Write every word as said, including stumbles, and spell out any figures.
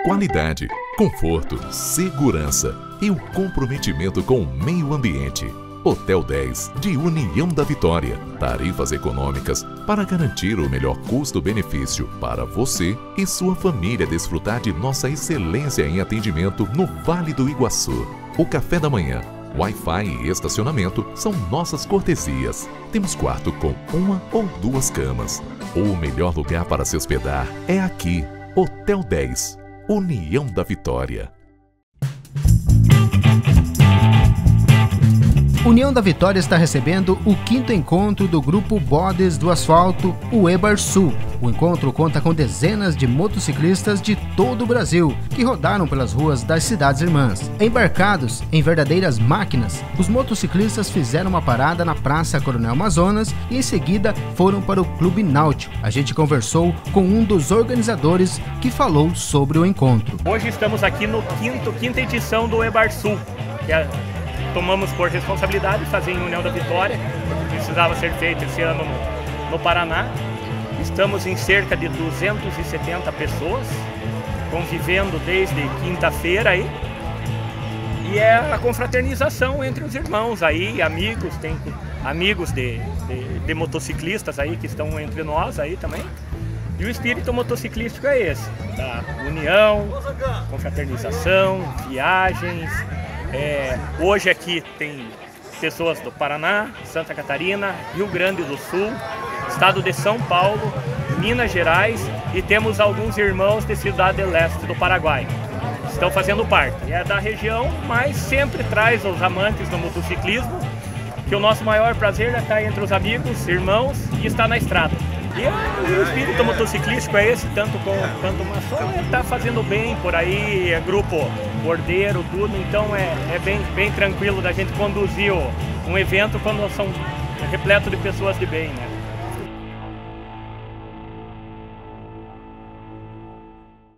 qualidade, conforto, segurança e o comprometimento com o meio ambiente. Hotel dez de União da Vitória. Tarifas econômicas para garantir o melhor custo-benefício para você e sua família desfrutar de nossa excelência em atendimento no Vale do Iguaçu. O café da manhã, Wi-Fi e estacionamento são nossas cortesias. Temos quarto com uma ou duas camas. O melhor lugar para se hospedar é aqui. Hotel dez, União da Vitória. União da Vitória está recebendo o quinto encontro do grupo Bodes do Asfalto, o EBARSU. O encontro conta com dezenas de motociclistas de todo o Brasil que rodaram pelas ruas das cidades irmãs. Embarcados em verdadeiras máquinas, os motociclistas fizeram uma parada na Praça Coronel Amazonas e em seguida foram para o Clube Náutico. A gente conversou com um dos organizadores que falou sobre o encontro. Hoje estamos aqui no quinto, quinta edição do EBARSU, que é tomamos por responsabilidade fazer em União da Vitória, porque precisava ser feito esse ano no, no Paraná. Estamos em cerca de duzentas e setenta pessoas, convivendo desde quinta-feira aí. E é a confraternização entre os irmãos aí, amigos, tem amigos de, de, de motociclistas aí que estão entre nós aí também. E o espírito motociclístico é esse, da união, confraternização, viagens. É, hoje aqui tem pessoas do Paraná, Santa Catarina, Rio Grande do Sul, estado de São Paulo, Minas Gerais e temos alguns irmãos de Cidade do Leste do Paraguai. Estão fazendo parte. É da região, mas sempre traz os amantes do motociclismo, que o nosso maior prazer é estar entre os amigos, irmãos e estar na estrada. E o espírito motociclístico é esse, tanto com quanto uma só, é estar fazendo bem por aí, é grupo bordeiro, tudo, então é, é bem, bem tranquilo da gente conduzir um evento quando são repleto de pessoas de bem, né?